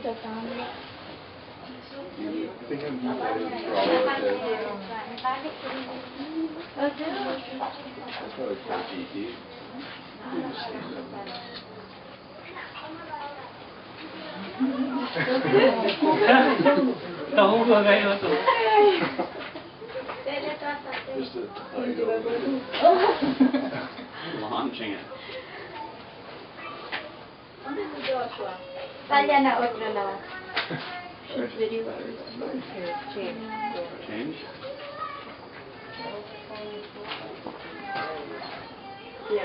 Tahu ko ngayon to. Launching it. Talya na otro na. Shoot video. Change? Yeah.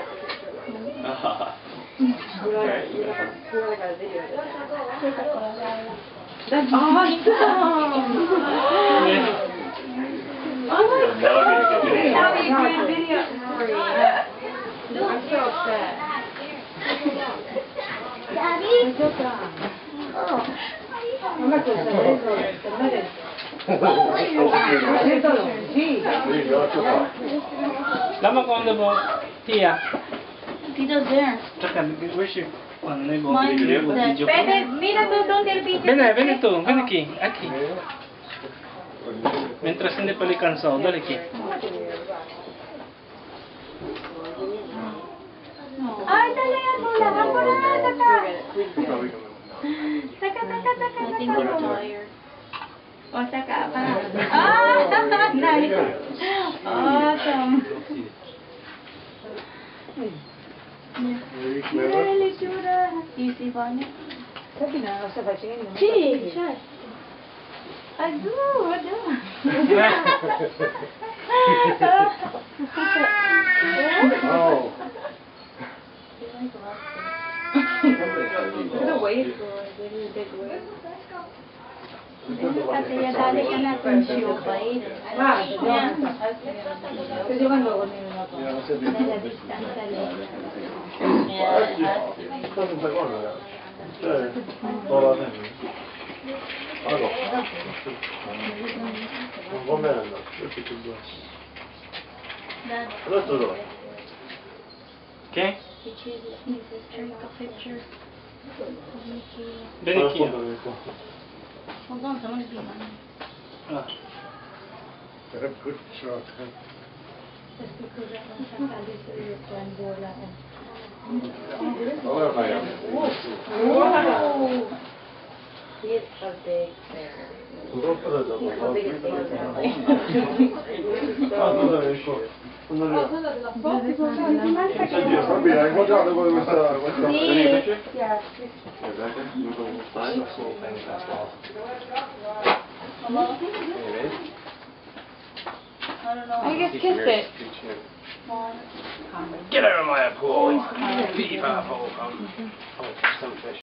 You got a video. That's awesome! That would be a good video. That would be a great video for you. I'm so upset. Daddy? Oh. I'm not going to say it. Lama ko ano mo? Tia. Tito's there. Tsaka, where's your... Ano yung Mine video? is that. Video ko? Pwede, mira doon del video. Ven ito. Ven aquí. Aquí. Mientras hindi pala cansado, dale aquí. Ay, dali. Ako lang. Saka. O, saka pa. Ah, nice. Awesome. Really, Judah. Easy one. Sí, ya. Aduh, aduh. Oh. The wave big wave. Kasi ya dali ka na kung shoe bite. Yeah. Kasi yung ano, Dala distancia le. Okay? He chooses his sister, take a picture. Ven aquí. Hold on, someone's being on. Ah. Good shot. Just because I want to tell you one bola. Wow! He's a big bear. How big is I don't know. I guess kiss it. Get out of my pool! Beep, oh, some fish.